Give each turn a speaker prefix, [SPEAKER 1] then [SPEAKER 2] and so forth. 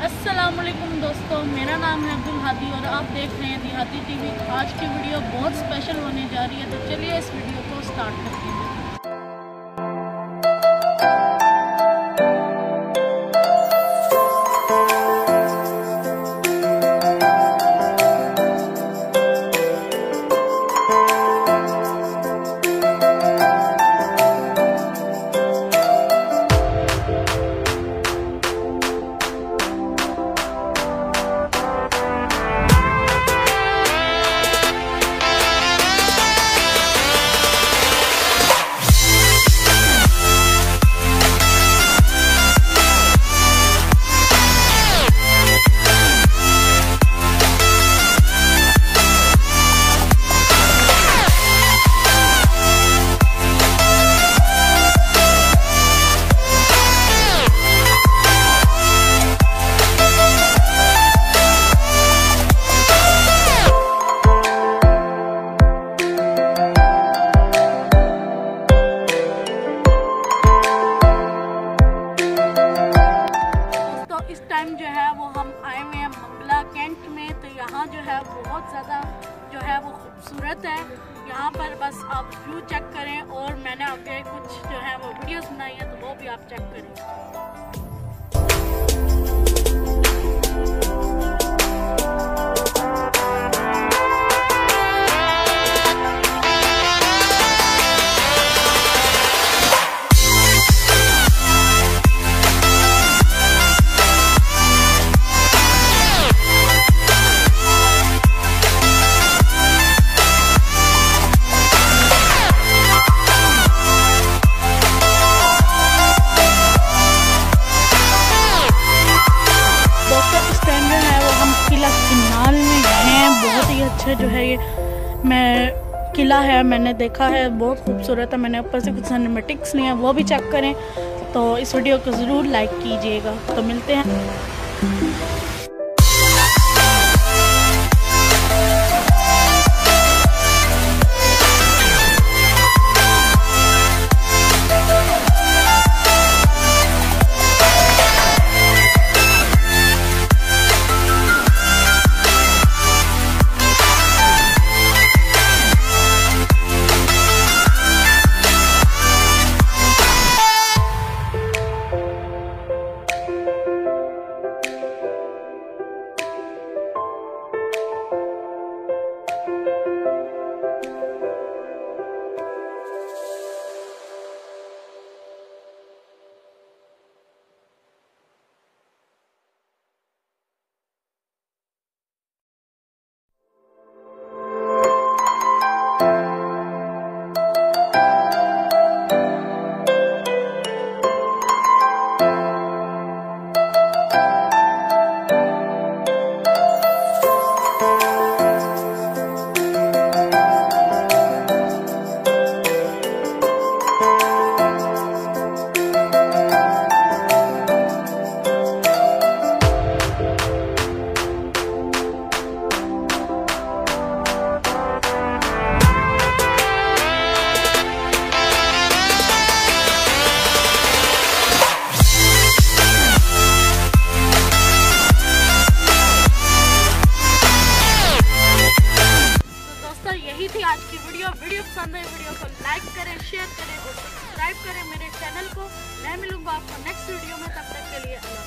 [SPEAKER 1] अस्सलामुअलैकुम दोस्तों, मेरा नाम है हादी और आप देख रहे हैं हादी टीवी। आज की वीडियो बहुत स्पेशल होने जा रही है, तो चलिए इस वीडियो को स्टार्ट करते हैं। इस टाइम जो है वो हम आए हुए हैं मंगला कैंट में। तो यहाँ जो है बहुत ज़्यादा जो है वो खूबसूरत है। यहाँ पर बस आप व्यू चेक करें और मैंने आगे कुछ जो है वो वीडियोस बनाई है, तो वो भी आप चेक करें। अच्छा जो है ये किला है, मैंने देखा है, बहुत खूबसूरत है। मैंने ऊपर से कुछ सिनेमैटिक्स लिए हैं, वो भी चेक करें। तो इस वीडियो को ज़रूर लाइक कीजिएगा। तो मिलते हैं। आज की वीडियो पसंद है, वीडियो को लाइक करें, शेयर करें और सब्सक्राइब करें मेरे चैनल को। मैं मिलूंगा आपको नेक्स्ट वीडियो में, तब तक के लिए।